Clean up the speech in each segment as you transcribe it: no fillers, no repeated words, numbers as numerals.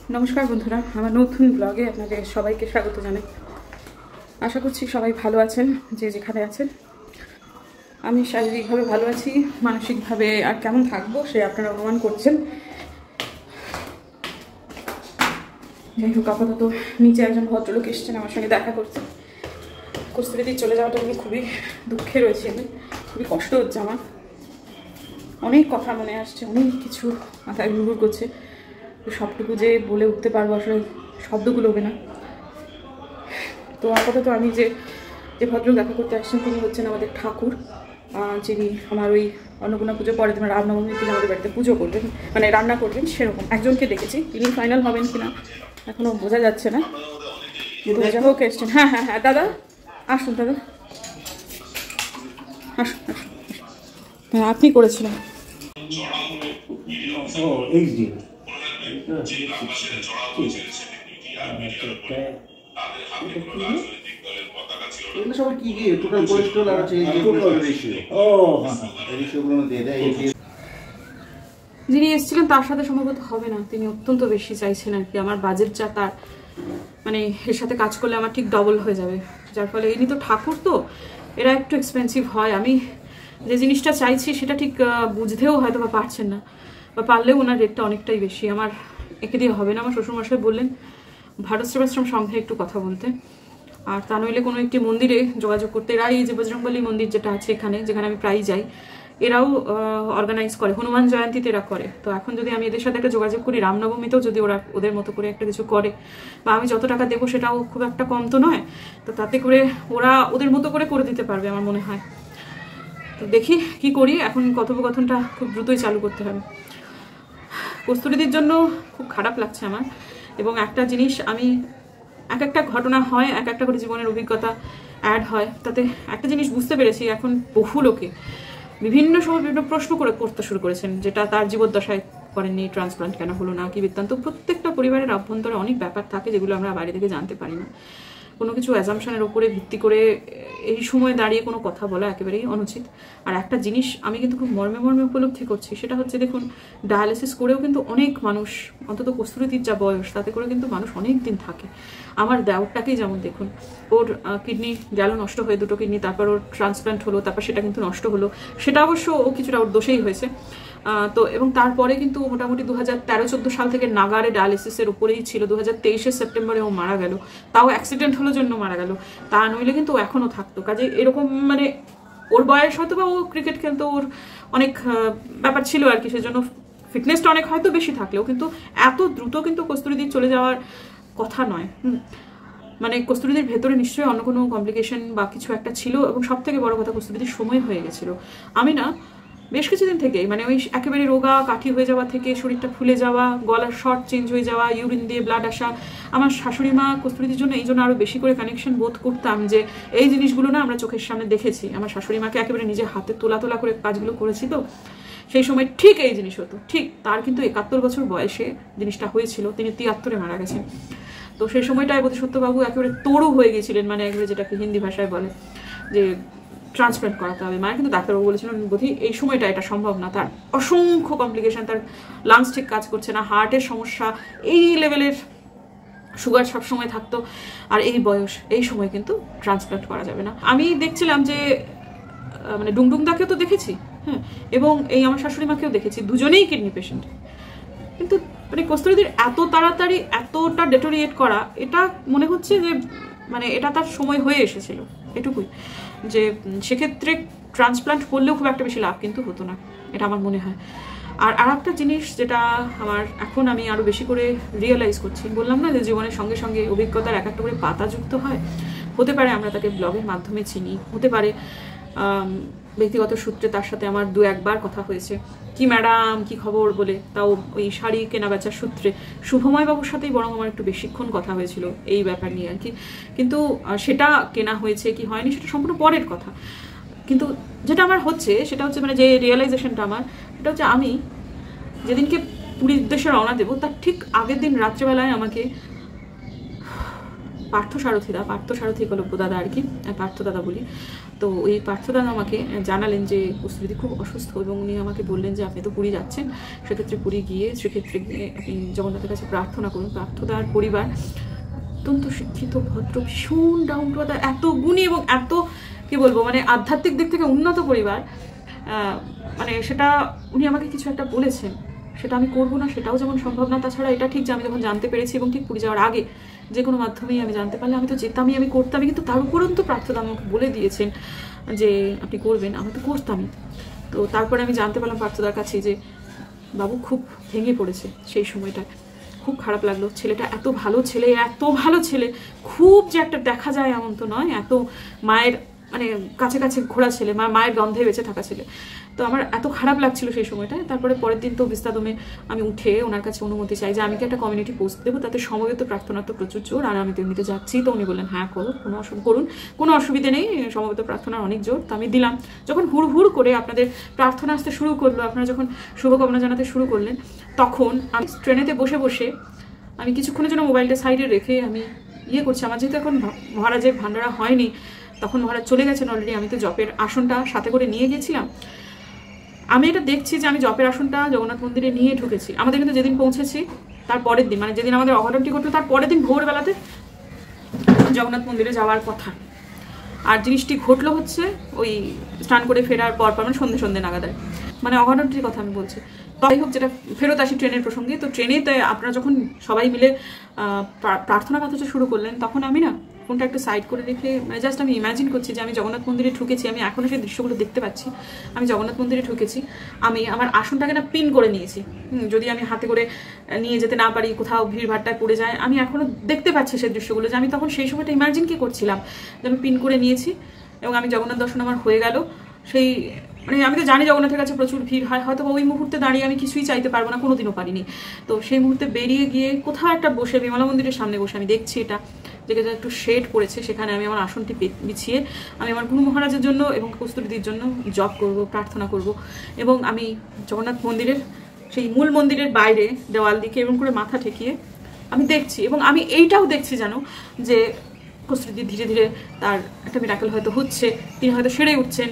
নমস্কার বন্ধুরা, আমার নতুন ব্লগে আপনাদের সবাইকে স্বাগত জানাই। আশা করছি সবাই ভালো আছেন, যে যেখানে আছেন। আমি শারীরিকভাবে ভালো আছি, মানসিকভাবে আর কেমন থাকবো সে আপনারা অনুমান করছেন। যাই হোক, আপাতত নিচে একজন ভদ্রলোক এসছেন আমার সঙ্গে দেখা করতে। কস্তুরীদির চলে যাওয়াটা আমি খুবই দুঃখে রয়েছি, আমি খুবই কষ্ট হচ্ছে আমার। অনেক কথা মনে আসছে, অনেক কিছু মাথায় ঘুরঘুর করছে। সবটুকু যে বলে উঠতে পারবো আসলে শব্দগুলো হবে না। তো আপাতত আমি যে ভদ্রলোক দেখা করতে আসছেন তিনি হচ্ছেন আমাদের ঠাকুর, যিনি আমার ওই অন্নপূর্ণা পুজো পরে তোমার রামনবমী তিনি আমাদের বাড়িতে পুজো করবেন, মানে রান্না করবেন, সেরকম একজনকে দেখেছি। তিনি ফাইনাল হবেন কিনা এখনও বোঝা যাচ্ছে না। যাই হোক এসছেন। হ্যাঁ হ্যাঁ হ্যাঁ দাদা আসুন, দাদা আসুন আসুন। হ্যাঁ আপনি করেছিলেন। যিনি এসেছিলেন তার সাথে সম্ভবত হবে না, তিনি অত্যন্ত বেশি চাইছেন আর কি। আমার বাজেট যা তার মানে এর সাথে কাজ করলে আমার ঠিক ডবল হয়ে যাবে, যার ফলে ইনি তো ঠাকুর, তো এরা একটু এক্সপেন্সিভ হয়। আমি যে জিনিসটা চাইছি সেটা ঠিক বুঝতেও হয়তো বা পারছেন না, বা পারলেও ওনার রেটটা অনেকটাই বেশি। আমার একে দিয়ে হবে না। আমার শ্বশুরমশাই বললেন ভারত সেবাশ্রম সংঘে একটু কথা বলতে, আর তা নইলে কোনো একটি মন্দিরে যোগাযোগ করতে। এরা এই যে বজরংবলী মন্দির যেটা আছে এখানে, যেখানে আমি প্রায় যাই, এরাও অর্গানাইজ করে, হনুমান জয়ন্তীতে এরা করে। তো এখন যদি আমি এদের সাথে একটা যোগাযোগ করি, রামনবমীতেও যদি ওরা ওদের মতো করে একটা কিছু করে, বা আমি যত টাকা দেবো সেটাও খুব একটা কম তো নয়, তো তাতে করে ওরা ওদের মতো করে দিতে পারবে আমার মনে হয়। তো দেখি কি করি। এখন কথোপকথনটা খুব দ্রুতই চালু করতে হবে। কস্তুরীদির জন্য খুব খারাপ লাগছে আমার। এবং একটা জিনিস, আমি একটা ঘটনা হয়, একটা করে জীবনের অভিজ্ঞতা অ্যাড হয়, তাতে একটা জিনিস বুঝতে পেরেছি। এখন বহু লোকে বিভিন্ন সময় বিভিন্ন প্রশ্ন করতে শুরু করেছেন, যেটা তার জীবদ্দশায় করেননি, ট্রান্সপ্লান্ট কেন হলো না, কি বৃত্তান্ত। প্রত্যেকটা পরিবারের অভ্যন্তরে অনেক ব্যাপার থাকে যেগুলো আমরা বাইরে থেকে জানতে পারি না। কোনো কিছু অ্যাজাম্পশনের ওপরে ভিত্তি করে এই সময় দাঁড়িয়ে কোনো কথা বলা একেবারেই অনুচিত। আর একটা জিনিস আমি কিন্তু খুব মর্মে মর্মে উপলব্ধি করছি, সেটা হচ্ছে দেখুন, ডায়ালিসিস করেও কিন্তু অনেক মানুষ, অন্তত কস্তুরীদির যা বয়স তাতে করে কিন্তু মানুষ অনেক দিন থাকে। আমার দেওরটাকেই যেমন দেখুন, ওর কিডনি গেল নষ্ট হয়ে, দুটো কিডনি, তারপর ওর ট্রান্সপ্লান্ট হলো, তারপর সেটা কিন্তু নষ্ট হলো। সেটা অবশ্য ও কিছুটা ওর দোষেই হয়েছে। তো এবং তারপরে কিন্তু মোটামুটি 2013-14 সাল থেকে নাগারে ডায়ালিসিসের উপরেই ছিল। 2023 সেপ্টেম্বরে ও মারা গেল, তাও অ্যাক্সিডেন্ট হলো জন্য মারা গেল। তা নইলে কিন্তু ও এখনও থাকতো। কাজে এরকম মানে ওর বয়স হয়তো বা ও ক্রিকেট খেলতো, ওর অনেক ব্যাপার ছিল আর কি, সেজন্য ফিটনেসটা অনেক হয়তো বেশি থাকলেও কিন্তু এত দ্রুত কিন্তু কস্তুরীদির চলে যাওয়ার কথা নয়। মানে কস্তুরীদির ভেতরে নিশ্চয়ই অন্য কোনো কমপ্লিকেশন বা কিছু একটা ছিল। এবং সব থেকে বড় কথা, কস্তুরীদির সময় হয়ে গেছিল। আমি না বেশ কিছুদিন থেকেই মানে ওই একেবারে রোগা কাঠি হয়ে যাওয়া থেকে শরীরটা ফুলে যাওয়া, গলার শর্ট চেঞ্জ হয়ে যাওয়া, ইউরিন দিয়ে ব্লাড আসা, আমার শাশুড়ি মা কস্তুরীদির জন্য এই জন্য আরও বেশি করে কানেকশন বোধ করতাম যে এই জিনিসগুলো না আমরা চোখের সামনে দেখেছি। আমার শাশুড়ি মাকে একেবারে নিজে হাতে তোলা করে কাজগুলো করেছি, তো সেই সময় ঠিক এই জিনিস হতো। ঠিক তার কিন্তু 71 বছর বয়সে জিনিসটা হয়েছিল, তিনি 73-এ মারা গেছেন। তো সেই সময়টায় বোধিসত্ত্ববাবু একেবারে তরু হয়ে গেছিলেন, মানে একেবারে যেটাকে হিন্দি ভাষায় বলে যে ট্রান্সপ্লান্ট করাতে হবে। মায়ের কিন্তু ডাক্তারবাবু বলেছিলেন বোধি এই সময়টা এটা সম্ভব না, তার অসংখ্য কমপ্লিকেশন, তার লাংস ঠিক কাজ করছে না, হার্টের সমস্যা, এই লেভেলের সুগার সবসময় থাকতো, আর এই বয়স, এই সময় কিন্তু ট্রান্সপ্লান্ট করা যাবে না। আমি দেখছিলাম যে মানে ডুংডুংদাকেও তো দেখেছি, হ্যাঁ, এবং এই আমার শাশুড়ি মাকেও দেখেছি, দুজনেই কিডনি পেশেন্ট। কিন্তু মানে কস্তুরীদির এত তাড়াতাড়ি এতটা ডেটোরিয়েট করা, এটা মনে হচ্ছে যে মানে এটা তার সময় হয়ে এসেছিল, এটুকুই। যে সেক্ষেত্রে ট্রান্সপ্লান্ট করলেও খুব একটা বেশি লাভ কিন্তু হতো না, এটা আমার মনে হয়। আর একটা জিনিস যেটা আমার এখন আমি আরও বেশি করে রিয়েলাইজ করছি, বললাম না যে জীবনের সঙ্গে সঙ্গে অভিজ্ঞতার একটা করে পাতা যুক্ত হয়। হতে পারে আমরা তাকে ব্লগের মাধ্যমে চিনি, হতে পারে ব্যক্তিগত সূত্রে তার সাথে আমার 2-1 বার কথা হয়েছে, কি ম্যাডাম কি খবর বলে, তাও ওই শাড়ি কেনা বেচার সূত্রে। শুভময় বাবুর সাথেই বরং আমার একটু বেশিক্ষণ কথা হয়েছিল এই ব্যাপার নিয়ে আর কি। কিন্তু সেটা কেনা হয়েছে কি হয়নি সেটা সম্পূর্ণ পরের কথা। কিন্তু যেটা আমার হচ্ছে সেটা হচ্ছে মানে যে রিয়েলাইজেশনটা আমার, সেটা হচ্ছে আমি যেদিনকে পুরীর উদ্দেশ্যে রওনা দেবো তার ঠিক আগের দিন রাত্রেবেলায় আমাকে পার্থসারথী একলব্য দাদা আর কি, পার্থ দাদা বলি। তো ওই পার্থ দাদা আমাকে জানালেন যে কস্তুরীদি খুব অসুস্থ, এবং উনি আমাকে বললেন যে আপনি তো পুরী যাচ্ছেন, সেক্ষেত্রে পুরী গিয়ে আপনি জগন্নাথের কাছে প্রার্থনা করুন। পার্থদার পরিবার অত্যন্ত শিক্ষিত, ভদ্র, ভীষণ ডাউন টু আর্থ, এত গুণী এবং এত কি বলবো মানে আধ্যাত্মিক দিক থেকে উন্নত পরিবার। মানে সেটা উনি আমাকে কিছু একটা বলেছেন, সেটা আমি করবো না সেটাও যেমন সম্ভব না। তাছাড়া এটা ঠিক যে আমি যখন জানতে পেরেছি এবং ঠিক পুরী যাওয়ার আগে যে কোনো মাধ্যমেই আমি জানতে পারলে আমি তো যেতামই, আমি করতামই, কিন্তু তার উপরন্তু প্রার্থনা আমাকে বলে দিয়েছেন যে আপনি করবেন, আমি তো করতামই। তো তারপরে আমি জানতে পারলাম পার্থদার কাছে যে বাবু খুব ভেঙে পড়েছে সেই সময়টায়, খুব খারাপ লাগলো। ছেলেটা এত ভালো ছেলে, খুব যে একটা দেখা যায় এমন তো নয়, এত মায়ের মানে কাছে কাছে ঘোরা ছেলে, মায়ের গন্ধে বেঁচে থাকা ছেলে। তো আমার এত খারাপ লাগছিল সেই সময়টায়। তারপরে পরের দিন তো বিস্তাদমে আমি উঠে ওনার কাছে অনুমতি চাই যে আমি কি একটা কমিউনিটি পোস্ট দেবো, তাতে সমবেত প্রার্থনা তো প্রচুর জোর, আর আমি তো এমনিতে যাচ্ছি। তো উনি বললেন হ্যাঁ করুন, কোনো অসুবিধে নেই, সমবেত প্রার্থনার অনেক জোর। তো আমি দিলাম। যখন হুড় করে আপনাদের প্রার্থনা আসতে শুরু করলো, আপনারা যখন শুভকামনা জানাতে শুরু করলেন, তখন আমি ট্রেনেতে বসে আমি কিছুক্ষণের জন্য মোবাইলটা সাইডে রেখে আমি করছি। আমার যেহেতু এখন মহারাজের ভান্ডারা হয়নি, তখন মহারাজ চলে গেছেন অলরেডি, আমি তো জপের আসনটা সাথে করে নিয়ে গেছিলাম। আমি এটা দেখছি যে আমি জপের আসনটা জগন্নাথ মন্দিরে নিয়ে ঢুকেছি। আমাদের কিন্তু যেদিন পৌঁছেছি তার পরের দিন, মানে যেদিন আমাদের অঘটনটি ঘটলো তার পরের দিন ভোরবেলাতে জগন্নাথ মন্দিরে যাওয়ার কথা। আর জিনিসটি ঘটলো হচ্ছে ওই স্নান করে ফেরার পর মানে সন্ধে নাগাদের, মানে অঘটনটির কথা আমি বলছি। তাই হোক, যেটা ফেরত আসি ট্রেনের প্রসঙ্গে। তো ট্রেনেতে আপনারা যখন সবাই মিলে প্রার্থনা কথা শুরু করলেন, তখন আমি না ফোনটা একটু সাইড করে রেখে মানে জাস্ট আমি ইমাজিন করছি যে আমি জগন্নাথ মন্দিরে ঢুকেছি। আমি এখনও সেই দৃশ্যগুলো দেখতে পাচ্ছি। আমি জগন্নাথ মন্দিরে ঢুকেছি, আমি আমার আসনটাকে না পিন করে নিয়েছি। যদি আমি হাতে করে নিয়ে যেতে না পারি, কোথাও ভিড়ভাড়টায় পড়ে যায়, আমি এখনও দেখতে পাচ্ছি সেই দৃশ্যগুলো, যে আমি তখন সেই সময়টা ইমাজিন কি করছিলাম, যে আমি পিন করে নিয়েছি এবং আমি জগন্নাথ দর্শন আমার হয়ে গেল। সেই মানে আমি তো জানি জগন্নাথের কাছে প্রচুর ভিড় হয়, হয়তো ওই মুহূর্তে দাঁড়িয়ে আমি কিছুই চাইতে পারবো না, কোনোদিনও পারিনি। তো সেই মুহূর্তে বেরিয়ে গিয়ে কোথাও একটা বসে বিমলা মন্দিরের সামনে বসে আমি দেখছি এটা যেটা একটু শেড পড়েছে, সেখানে আমি আমার আসনটি বিছিয়ে আমি আমার গুরু মহারাজের জন্য এবং কস্তুরীদির জন্য জপ করব, প্রার্থনা করব। এবং আমি জগন্নাথ মন্দিরের সেই মূল মন্দিরের বাইরে দেওয়াল দিকে এরকম করে মাথা ঠেকিয়ে আমি দেখছি, এবং আমি এইটাও দেখছি জানো যে কস্তুরীদি ধীরে ধীরে তার একটা মিরাকেল হয়তো হচ্ছে, তিনি হয়তো সেরে উঠছেন।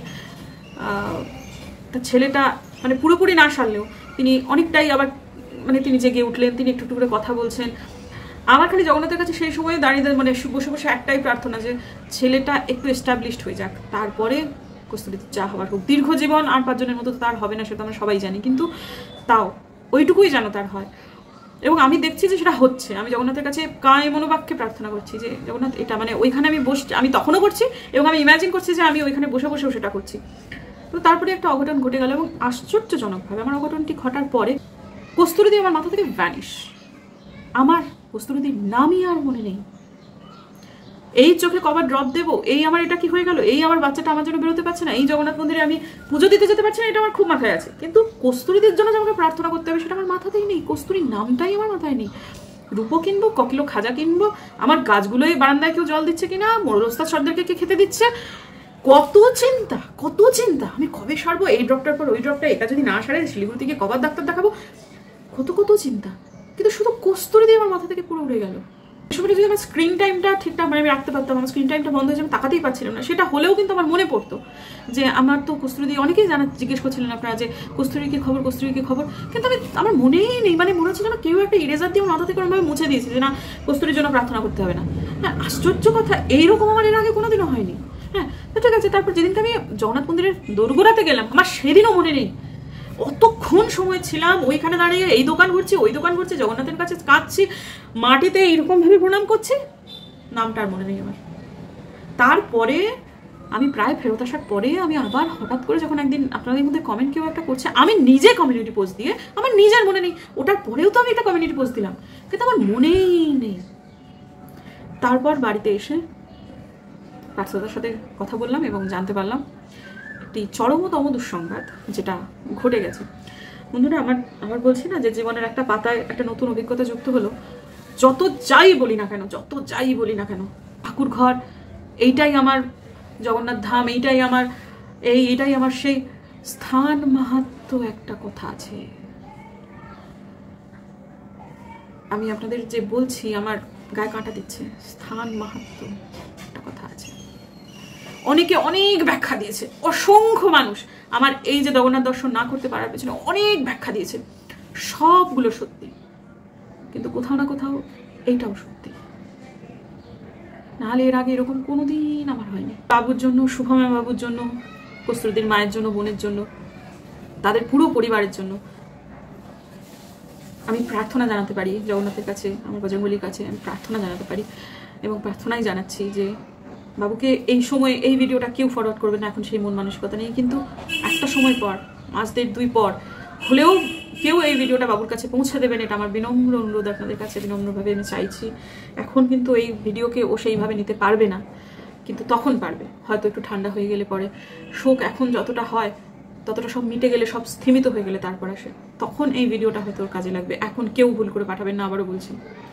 তার ছেলেটা মানে পুরোপুরি না সারলেও তিনি অনেকটাই আবার মানে তিনি জেগে উঠলেন, তিনি একটু করে কথা বলছেন। আমার খালি জগন্নাথের কাছে সেই সময় দাঁড়িয়ে মানে বসে একটাই প্রার্থনা যে ছেলেটা একটু এস্টাবলিশড হয়ে যাক, তারপরে কস্তুরীদি যা হওয়ার হোক। দীর্ঘ জীবন আর 5 জনের মতো তার হবে না, সেটা আমরা সবাই জানি, কিন্তু তাও ওইটুকুই যেন তার হয়। এবং আমি দেখছি যে সেটা হচ্ছে। আমি জগন্নাথের কাছে কায় মনোবাক্যে প্রার্থনা করছি যে জগন্নাথ এটা মানে ওইখানে আমি আমি তখনও করছি, এবং আমি ইমাজিন করছি যে আমি ওইখানে বসেও সেটা করছি। তো তারপরে একটা অঘটন ঘটে গেল, এবং আশ্চর্যজনকভাবে আমার অঘটনটি ঘটার পরে কস্তুরীদি আমার মাথা থেকে ভ্যানিশ। আমার কস্তুরীদির নামই আর মনে নেই। এই চোখে কবার ড্রপ দেবো, এই আমার এটা কি হয়ে গেল, এই আমার বাচ্চাটা আমার জন্য বেরোতে পারছে না, এই জগন্নাথ মন্দিরে আমি পুজো দিতে যেতে পারছি না, এটা আমার খুব মাথায় আছে। কিন্তু কস্তুরীদির জন্য যে আমাকে প্রার্থনা করতে হবে সেটা আমার মাথাতেই নেই, কস্তুরীর নামটাই আমার মাথায় নেই। রূপো কিনবো, ককিলো খাজা কিনবো, আমার গাছগুলোই বারান্দায় কেউ জল দিচ্ছে কিনা, মোড়লস্তার সর্দারকে কে খেতে দিচ্ছে, কত চিন্তা। আমি কবে সারবো এই ড্রপটার পর ওই ড্রপটা, এটা যদি না সারে শিলিগুড়ি থেকে কবার ডাক্তার দেখাবো, কত চিন্তা। কিন্তু শুধু কস্তুরীদি আমার মাথা থেকে পুরো উড়ে গেল। সময় যদি আমার স্ক্রিন টাইমটা ঠিকঠাক মানে আমি রাখতে পারতাম, আমার স্ক্রিন টাইমটা বন্ধ হয়ে যাবে, তাকাতেই পারছিলাম না। সেটা হলেও কিন্তু আমার মনে পড়তো যে আমার তো কস্তুরীদি, অনেকেই জিজ্ঞেস করছিলেন আপনারা যে কস্তুরীর কি খবর, কিন্তু আমার মনেই নেই। মানে মনে হচ্ছে যেন কেউ একটা ইরেজার দিয়ে মাথা থেকে ওরকমভাবে মুছে দিয়েছে যে না, কস্তুরীর জন্য প্রার্থনা করতে হবে না। হ্যাঁ, আশ্চর্য কথা, এইরকম আমার এর আগে কোনোদিনও হয়নি। হ্যাঁ, তো ঠিক আছে। তারপর যেদিনকে আমি জগন্নাথ মন্দিরের দোরগোড়াতে গেলাম, আমার সেদিনও মনে নেই। অতক্ষণ সময় ছিলাম ওইখানে দাঁড়িয়ে, এই দোকান ঘুরছি ওই দোকান ঘুরছি, জগন্নাথের কাছে কাঁদছি, মাটিতে এইরকম ভাবে প্রণাম করছি, নামটা আর মনে নেই আমার। তারপরে আমি প্রায় ফেরত আসার পরে আমি আবার হঠাৎ করে যখন একদিন আপনাদের মধ্যে কমেন্ট কেউ একটা করছে, আমি নিজে কমিউনিটি পোস্ট দিয়ে আমার নিজের মনে নেই, ওটার পরেও তো আমি একটা কমিউনিটি পোস্ট দিলাম, কিন্তু আমার মনেই নেই। তারপর বাড়িতে এসে পার্থদার সাথে কথা বললাম এবং জানতে পারলাম একটি চরমতম দুঃসংবাদ যেটা ঘটে গেছে। বন্ধুরা, আমার বলছি না যে জীবনের একটা পাতায় একটা নতুন অভিজ্ঞতা যুক্ত হলো। যত যাই বলি না কেন ঠাকুর ঘর, এইটাই আমার জগন্নাথ ধাম, এইটাই আমার সেই স্থান মাহাত্ম্য একটা কথা আছে। আমি আপনাদের যে বলছি, আমার গায়ে কাঁটা দিচ্ছে। স্থান মাহাত্ম্য একটা কথা আছে, অনেকে অনেক ব্যাখ্যা দিয়েছে, অসংখ্য মানুষ আমার এই যে জগন্নাথ দর্শন না করতে পারার পেছনে অনেক ব্যাখ্যা দিয়েছে, সবগুলো সত্যি, কিন্তু কোথাও না কোথাও এইটাও সত্যি। নাহলে এর আগে এরকম কোনোদিন আমার হয়নি। বাবুর জন্য, শুভময় বাবুর জন্য, কস্তুরীর মায়ের জন্য, বোনের জন্য, তাদের পুরো পরিবারের জন্য আমি প্রার্থনা জানাতে পারি জগন্নাথের কাছে, আমার বজরঙ্গলির কাছে আমি প্রার্থনা জানাতে পারি, এবং প্রার্থনাই জানাচ্ছি যে বাবুকে এই সময় এই ভিডিওটা কেউ ফরওয়ার্ড করবে না, এখন সেই মন মানসিকতা নেই, কিন্তু একটা সময় পর, মাস দেড় দুই পর হলেও কেউ এই ভিডিওটা বাবুর কাছে পৌঁছে দেবেন, এটা আমার বিনম্র অনুরোধ আপনাদের কাছে, বিনম্রভাবে আমি চাইছি। এখন কিন্তু এই ভিডিওকে ও সেইভাবে নিতে পারবে না, কিন্তু তখন পারবে, হয়তো একটু ঠান্ডা হয়ে গেলে পরে, শোক এখন যতটা হয় ততটা সব মিটে গেলে, সব স্থিমিত হয়ে গেলে তারপর আসে, তখন এই ভিডিওটা হয়তো ওর কাজে লাগবে। এখন কেউ ভুল করে পাঠাবেন না, আবারও বলছি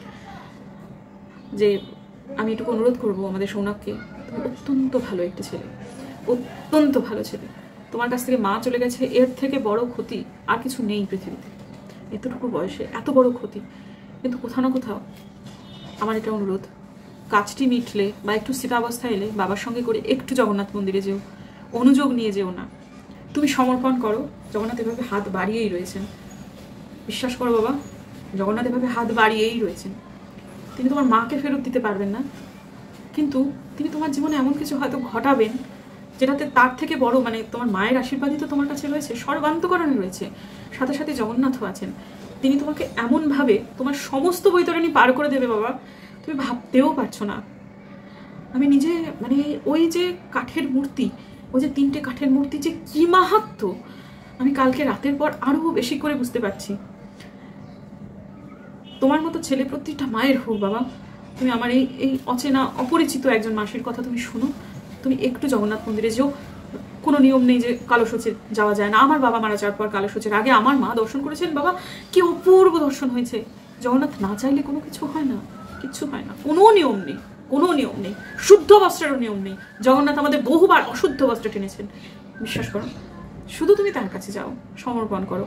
যে আমি এটুকু অনুরোধ করবো আমাদের সৌনককে, তুমি অত্যন্ত ভালো একটি ছেলে, অত্যন্ত ভালো ছেলে, তোমার কাছ থেকে মা চলে গেছে, এর থেকে বড় ক্ষতি আর কিছু নেই পৃথিবীতে, এতটুকু বয়সে এত বড় ক্ষতি। কিন্তু কোথাও না কোথাও আমার এটা অনুরোধ, কাজটি মিটলে বা একটু স্থিতাবস্থা এলে বাবার সঙ্গে করে একটু জগন্নাথ মন্দিরে যেও, অনুযোগ নিয়ে যেও না, তুমি সমর্পণ করো। জগন্নাথ এভাবে হাত বাড়িয়েই রয়েছেন, বিশ্বাস করো বাবা, জগন্নাথ এভাবে হাত বাড়িয়েই রয়েছেন। তিনি তোমার মাকে ফেরত দিতে পারবেন না, কিন্তু তিনি তোমার জীবনে এমন কিছু হয়তো ঘটাবেন যেটাতে তার থেকে বড়, মানে তোমার মায়ের আশীর্বাদই তো তোমার কাছে রয়েছে, সর্বান্তকরণে রয়েছে, সাথে সাথে জগন্নাথও আছেন। তিনি তোমাকে এমনভাবে তোমার সমস্ত বৈতরণী পার করে দেবে বাবা, তুমি ভাবতেও পারছো না। আমি নিজে মানে ওই যে কাঠের মূর্তি, ওই যে 3টে কাঠের মূর্তি যে কি মাহাত্ম্য, আমি কালকে রাতের পর আরো বেশি করে বুঝতে পারছি। তোমার মতো ছেলে প্রত্যেকটা মায়ের হোক বাবা, তুমি আমার এই অচেনা অপরিচিত একজন মাসির কথা তুমি শুনো, তুমি একটু জগন্নাথ মন্দিরে যেও। কোনো নিয়ম নেই যে কালশোচে যাওয়া যায় না, আমার বাবা মারা যাওয়ার পর কালশোচের আগে আমার মা দর্শন করেছেন বাবা, কি অপূর্ব দর্শন হয়েছে। জগন্নাথ না চাইলে কোনো কিছু হয় না, কিচ্ছু হয় না, কোনো নিয়ম নেই, কোনো নিয়ম নেই, শুদ্ধ বস্ত্রেরও নিয়ম নেই। জগন্নাথ আমাদের বহুবার অশুদ্ধ বস্ত্র টেনেছেন, বিশ্বাস করো। শুধু তুমি তার কাছে যাও, সমর্পণ করো।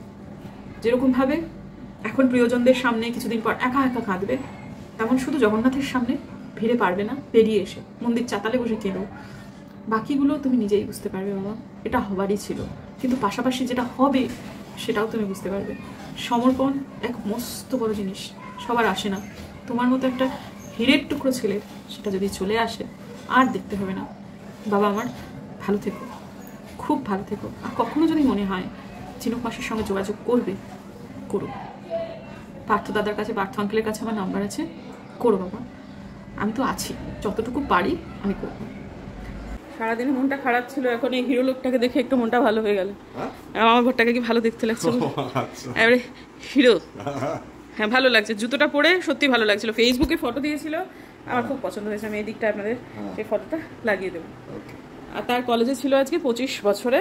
যেরকম ভাবে এখন প্রিয়জনদের সামনে কিছুদিন পর একা একা কাঁদবে, তেমন শুধু জগন্নাথের সামনে ভিড়ে পারবে না, বেরিয়ে এসে মন্দির চাতালে বসে কেঁদো। বাকিগুলো তুমি নিজেই বুঝতে পারবে বাবা, এটা হবারই ছিল, কিন্তু পাশাপাশি যেটা হবে সেটাও তুমি বুঝতে পারবে। সমর্পণ এক মস্ত বড় জিনিস, সবার আসে না। তোমার মতো একটা হীরের টুকরো ছেলে সেটা যদি চলে আসে, আর দেখতে হবে না। বাবা আমার ভালো থেকো, খুব ভালো থেকো। আর কখনো যদি মনে হয় চিনুক মাসির সঙ্গে যোগাযোগ করবে, করো। পার্থ দাদার কাছে, পার্থ আঙ্কেলের কাছে আমার নাম্বার আছে, করো বাবা, আমি তো আছি, যতটুকু পারি আমি করবো। সারাদিনে মনটা খারাপ ছিল, এখন এই হিরো লোকটাকে দেখে একটু মনটা ভালো হয়ে গেল। আমার ঘরটাকে কি ভালো দেখতে লাগছে, এবারে হিরো, হ্যাঁ ভালো লাগছে, জুতোটা পরে সত্যি ভালো লাগছিল। ফেসবুকে ফটো দিয়েছিল, আমার খুব পছন্দ হয়েছে। আমি এই দিকটা আপনাদের এই ফটোটা লাগিয়ে দেবো। আর তার কলেজে ছিল আজকে 25 বছরে,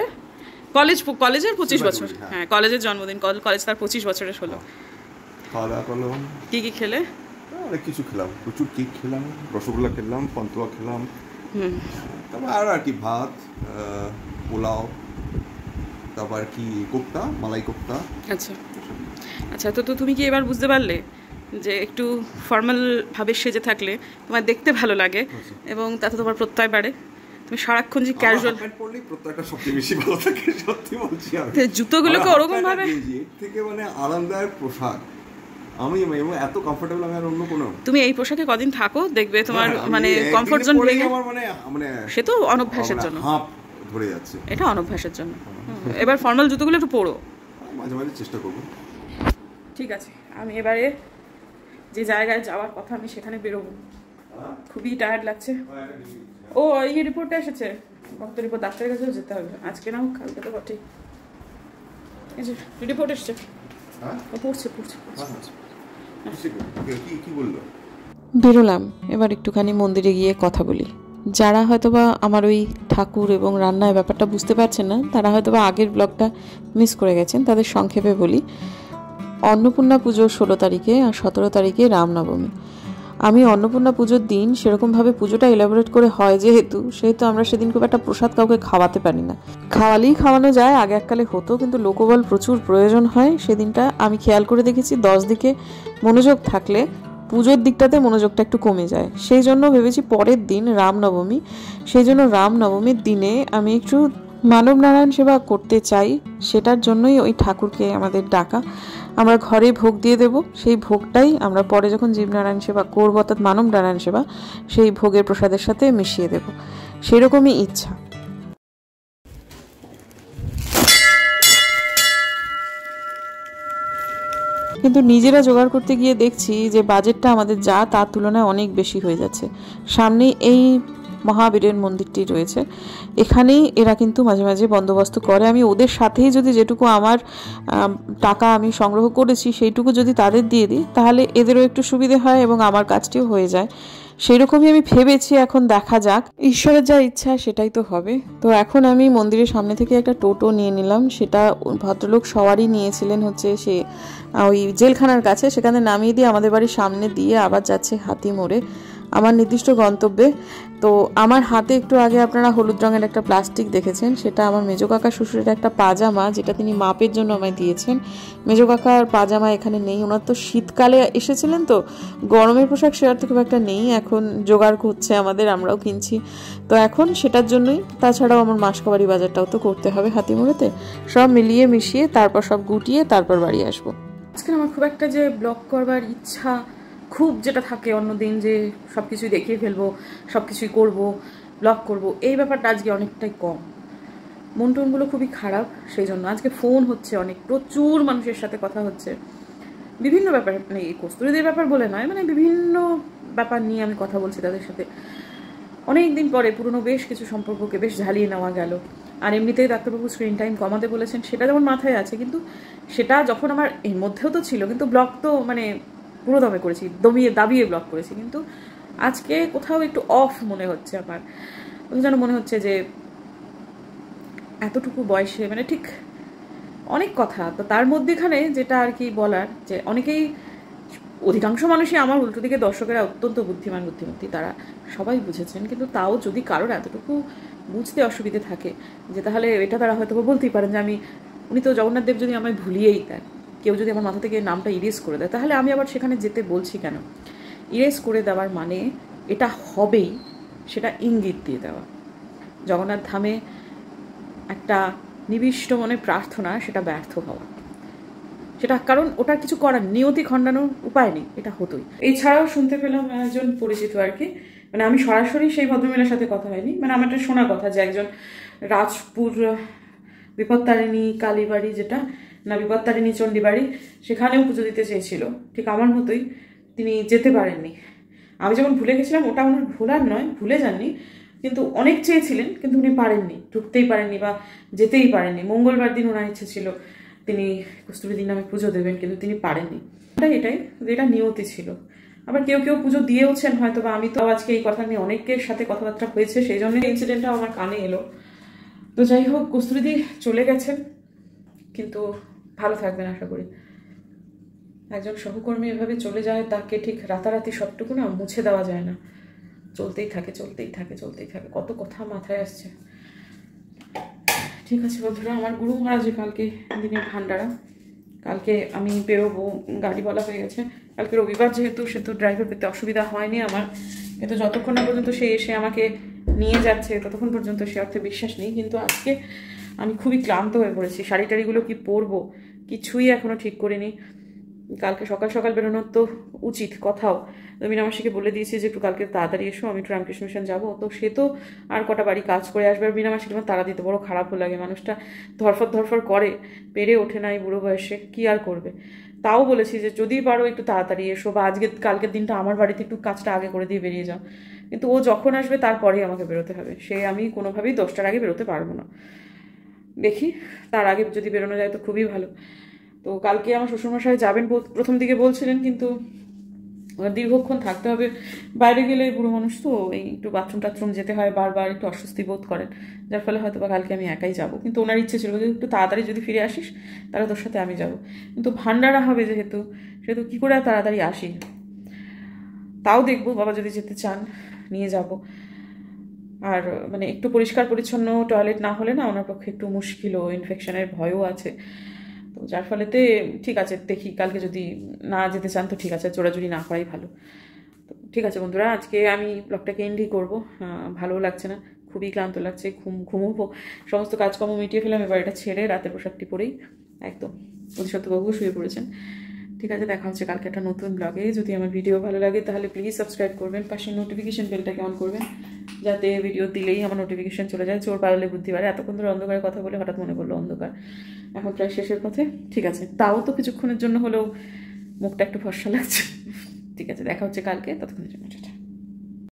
কলেজের 25 বছর, হ্যাঁ কলেজের জন্মদিন, কলেজ তার 25 বছরের হলো। খাওয়া দাওয়া করলাম। কি খেলে? অনেক কিছু খেলাম, প্রচুর কেক খেলাম, রসগোল্লা খেলাম, পান্তুয়া খেলাম, তারপর আর কি ভাত, পোলাও, তারপর কি কোপ্তা, মালাই কোপ্তা। আচ্ছা আচ্ছা, তো তুমি কি এবার বুঝতে পারলে যে একটু ফর্মাল ভাবে সেজে থাকলে তোমার দেখতে ভালো লাগে এবং তাতে তোমার প্রত্যয় বাড়ে? তুমি সারাক্ষণ যে ক্যাজুয়াল পরলেই প্রত্যয়টা সবচেয়ে বেশি ভালো থাকে, সত্যি বলছি। আমি জুতোগুলোকে ওরকম ভাবে থেকে মানে আরামদায়ক পোশাক, আমি এত কমফোর্টেবল আমি আর অন্য কোনো। তুমি এই পোশাকে কদিন থাকো, দেখবে তোমার মানে কমফোর্ট জোন ভেঙে আমার মানে সে তো অনভ্যাসের জন্য হাঁপ ধরে যাচ্ছে, এটা অনভ্যাসের জন্য। এবার ফর্মাল জুতোগুলো একটু পরো, মাঝে মাঝে চেষ্টা করবো। ঠিক আছে, আমি এবারে যে জায়গায় যাওয়ার কথা আমি সেখানে বেরোবো, খুবই টায়ার্ড লাগছে। ও এই রিপোর্টটা এসেছে, রক্ত রিপোর্ট, ডাক্তারের কাছেও যেতে হবে আজকে না কালকে, তো বটেই। এই যে রিপোর্ট এসছে, পড়ছে। বেরোলাম, এবার একটুখানি মন্দিরে গিয়ে কথা বলি। যারা হয়তোবা আমার ওই ঠাকুর এবং রান্নার ব্যাপারটা বুঝতে পারছেন না, তারা হয়তোবা আগের ব্লগটা মিস করে গেছেন, তাদের সংক্ষেপে বলি। অন্নপূর্ণা পুজো 16 তারিখে আর 17 তারিখে রামনবমী। আমি অন্নপূর্ণা পুজোর দিন সেরকমভাবে পুজোটা এলাবোরেট করে হয় যেহেতু আমরা সেদিন খুব একটা প্রসাদ কাউকে খাওয়াতে পারি না। খাওয়ালেই খাওয়ানো যায়, আগে এককালে হতো, কিন্তু লোকবল প্রচুর প্রয়োজন হয়। সেদিনটা আমি খেয়াল করে দেখেছি 10 দিকে মনোযোগ থাকলে পুজোর দিকটাতে মনোযোগটা একটু কমে যায়। সেই জন্য ভেবেছি পরের দিন রামনবমী, সেই জন্য রামনবমীর দিনে আমি একটু মানব নারায়ণ সেবা করতে চাই। সেটার জন্যই ওই ঠাকুরকে আমাদের ডাকা। আমরা ঘরে ভোগ দিয়ে দেব, সেই ভোগটাই আমরা পরে যখন জীবনারায়ণ সেবা করবো, অর্থাৎ মানব নারায়ণ সেবা, সেই ভোগের প্রসাদের সাথে মিশিয়ে দেব, সেরকমই ইচ্ছা। কিন্তু নিজেরা জোগাড় করতে গিয়ে দেখছি যে বাজেটটা আমাদের যা তার তুলনায় অনেক বেশি হয়ে যাচ্ছে। সামনেই এই মহাবীরের মন্দিরটি রয়েছে, এখানেই এরা কিন্তু মাঝে মাঝে বন্দোবস্ত করে। আমি ওদের সাথেই যদি যেটুকু আমার টাকা আমি সংগ্রহ করেছি সেইটুকু যদি তাদের দিয়ে দিই, তাহলে এদেরও একটু সুবিধে হয় এবং আমার কাজটিও হয়ে যায়। সেই রকমই আমি ভেবেছি, এখন দেখা যাক, ঈশ্বরের যা ইচ্ছা সেটাই তো হবে। তো এখন আমি মন্দিরের সামনে থেকে একটা টোটো নিয়ে নিলাম। সেটা ভদ্রলোক সবারই নিয়েছিলেন হচ্ছে সে ওই জেলখানার কাছে, সেখানে নামিয়ে দিয়ে আমাদের বাড়ির সামনে দিয়ে আবার যাচ্ছে হাতিমোড়ে আমার নির্দিষ্ট গন্তব্যে। তো আমার হাতে একটু আগে আপনারা হলুদ রঙের একটা প্লাস্টিক দেখেছেন, সেটা আমার মেজো কাকা শ্বশুরের একটা পাজামা, যেটা তিনি মাপের জন্য আমায় দিয়েছেন। মেজো কাকার পাজামা এখানে নেই, ওনার তো শীতকালে এসেছিলেন, তো গরমের পোশাক সেটার তো খুব একটা নেই, এখন জোগাড় করছে আমাদের, আমরাও কিনছি। তো এখন সেটার জন্যই, তাছাড়াও আমার মাসকাবাড়ি বাজারটাও তো করতে হবে হাতিমোড়েতে। সব মিলিয়ে মিশিয়ে তারপর সব গুটিয়ে তারপর বাড়ি আসবো। আজকে আমার খুব একটা যে ব্লগ করবার ইচ্ছা খুব যেটা থাকে অন্যদিন, যে সব কিছুই দেখিয়ে ফেলবো, সব কিছুই করবো, ব্লগ করবো, এই ব্যাপারটা আজকে অনেকটাই কম। মন টনগুলো খুবই খারাপ, সেই জন্য আজকে ফোন হচ্ছে অনেক, প্রচুর মানুষের সাথে কথা হচ্ছে বিভিন্ন ব্যাপার, মানে এই কস্তুরীদের ব্যাপার বলে নয়, মানে বিভিন্ন ব্যাপার নিয়ে আমি কথা বলছি তাদের সাথে। অনেক দিন পরে পুরনো বেশ কিছু সম্পর্ককে বেশ ঝালিয়ে নেওয়া গেল। আর এমনিতেই ডাক্তারবাবু স্ক্রিন টাইম কমাতে বলেছেন, সেটা যেমন মাথায় আছে, কিন্তু সেটা যখন আমার এর মধ্যেও তো ছিল, কিন্তু ব্লগ তো মানে পুরো দমে করেছি, দাবিয়ে ব্লগ করেছি, কিন্তু আজকে কোথাও একটু অফ মনে হচ্ছে আমার। যেন মনে হচ্ছে যে এতটুকু বয়সে মানে ঠিক অনেক কথা, তো তার মধ্যেখানে যেটা আর কি বলার, যে অনেকেই, অধিকাংশ মানুষই আমার উল্টো দিকে দর্শকেরা অত্যন্ত বুদ্ধিমতী, তারা সবাই বুঝেছেন, কিন্তু তাও যদি কারোর এতটুকু বুঝতে অসুবিধে থাকে, যে তাহলে এটা তারা হয়তো বলতেই পারেন যে উনি তো জগন্নাথ দেব যদি আমায় ভুলিয়েই দেন, কেউ যদি আমার মাথা থেকে নামটা ইরেজ করে দেয়, তাহলে আমি আবার সেখানে যেতে বলছি কেন? ইরেজ করে দেওয়ার মানে এটা হবেই, সেটা ইঙ্গিত দিয়ে দেওয়া। জগন্নাথ ধামে একটা নিবিষ্ট মনে প্রার্থনা, সেটা ব্যর্থ হওয়া, সেটা কারণ ওটা কিছু করার, নিয়তি খণ্ডানোর উপায় নেই, এটা হতোই। এছাড়াও শুনতে পেলাম একজন পরিচিত আর কি, মানে আমি সরাসরি সেই ভদ্রমহিলার সাথে কথা হয়নি, মানে আমার একটা শোনা কথা যে একজন রাজপুর বিপত্তারিণী কালীবাড়ি, যেটা না বিপত্তারিণী চণ্ডীবাড়ি, সেখানেও পুজো দিতে চেয়েছিল, ঠিক আমার মতোই, তিনি যেতে পারেননি। আমি যখন ভুলে গেছিলাম, ওটা ওনার ভুলার নয়, ভুলে যাননি, কিন্তু অনেক চেয়েছিলেন, কিন্তু উনি পারেননি, ঢুকতেই পারেননি বা যেতেই পারেননি। মঙ্গলবার দিন ওনার ইচ্ছে ছিল তিনি কস্তুরীদির নামে পুজো দেবেন, কিন্তু তিনি পারেননি। এটাই যেটা নিয়তি ছিল। আবার কেউ কেউ পুজো দিয়েওছেন হয়তো, বা আমি তো আজকে এই কথা নিয়ে অনেকের সাথে কথাবার্তা হয়েছে, সেই জন্য ইনসিডেন্টটাও আমার কানে এলো। তো যাই হোক, কস্তুরীদি চলে গেছেন, কিন্তু ভালো থাকবেন আশা করি। একজন সহকর্মী এভাবে চলে যায়, তাকে ঠিক রাতারাতি সবটুকু না মুছে দেওয়া যায় না, চলতেই থাকে। কত কথা মাথায় আসছে। ঠিক আছে বন্ধুরা, আমার গুরু মহারাজের কালকে দিনের ভান্ডারা, কালকে আমি বেরোবো, গাড়ি বলা হয়ে গেছে। কালকে রবিবার যেহেতু, সে তো ড্রাইভার পেতে অসুবিধা হয়নি আমার, কিন্তু যতক্ষণ না পর্যন্ত সে এসে আমাকে নিয়ে যাচ্ছে ততক্ষণ পর্যন্ত সে অর্থে বিশ্বাস নেই। কিন্তু আজকে আমি খুবই ক্লান্ত হয়ে পড়েছি, শাড়ি টাড়িগুলো কি পরবো কিছুই এখনো ঠিক করিনি। কালকে সকাল সকাল বেরোনোর তো উচিত কথাও, তো মিনামাসিকে বলে দিয়েছি যে একটু কালকে তাড়াতাড়ি এসো, আমি একটু রামকৃষ্ণ মিশন যাবো। তো সে তো আর কটা বাড়ি কাজ করে আসবে, আর মিনামাসিকে আমার তাড়া দিতে বড় খারাপও লাগে, মানুষটা ধরফর করে, পেরে ওঠে না এই বুড়ো বয়সে, কি আর করবে। তাও বলেছি যে যদি পারো একটু তাড়াতাড়ি এসো, বা কালকের দিনটা আমার বাড়িতে একটু কাজটা আগে করে দিয়ে বেরিয়ে যাও। কিন্তু ও যখন আসবে তারপরেই আমাকে বেরোতে হবে, সে আমি কোনোভাবেই 10টার আগে বেরোতে পারবো না। দেখি, তার আগে যদি বেরোনো যায় তো খুবই ভালো। তো কালকে আমার শ্বশুরমশাই যাবেন প্রথম দিকে বলছিলেন, কিন্তু দীর্ঘক্ষণ থাকতে হবে বাইরে গেলে, বুড়ো মানুষ তো এই একটু বাথরুম যেতে হয় বারবার, একটু অস্বস্তি বোধ করেন, যার ফলে হয়তো বা কালকে আমি একাই যাব। কিন্তু ওনার ইচ্ছে ছিল যে একটু তাড়াতাড়ি যদি ফিরে আসিস তাহলে তোর সাথে আমি যাব, কিন্তু ভান্ডারা হবে যেহেতু, সেহেতু কী করে তাড়াতাড়ি আসি। তাও দেখবো, বাবা যদি যেতে চান নিয়ে যাব। আর মানে একটু পরিষ্কার পরিচ্ছন্ন টয়লেট না হলে না ওনার পক্ষে একটু মুশকিলও, ইনফেকশনের ভয়ও আছে। তো যার ফলেতে ঠিক আছে, দেখি কালকে যদি না যেতে চান তো ঠিক আছে, চোরাচুরি না করাই ভালো। তো ঠিক আছে বন্ধুরা, আজকে আমি ব্লগটাকে এন্ডই করবো। ভালোও লাগছে না, খুবই ক্লান্ত লাগছে, ঘুমোবো, সমস্ত কাজকর্ম মিটিয়ে ফেলাম, এবার এটা ছেড়ে রাতের পোশাকটি পরেই একদম অতিসত্ত্ববাবু শুয়ে পড়েছেন। ঠিক আছে, দেখা হচ্ছে কালকে একটা নতুন ব্লগে। যদি আমার ভিডিও ভালো লাগে তাহলে প্লিজ সাবস্ক্রাইব করবেন, পাশে নোটিফিকেশন বেলটাকে অন করবেন, যাতে ভিডিও দিলেই আমার নোটিফিকেশন চলে যায়। চোর পালালে বুদ্ধি বাড়ে। এতক্ষণ ধরে অন্ধকারের কথা বলে হঠাৎ মনে পড়লো অন্ধকার, এখন প্রায় শেষের পথে। ঠিক আছে, তাও তো কিছুক্ষণের জন্য হলেও মুখটা একটু ফর্সা লাগছে। ঠিক আছে, দেখা হচ্ছে কালকে, ততক্ষণের জন্য।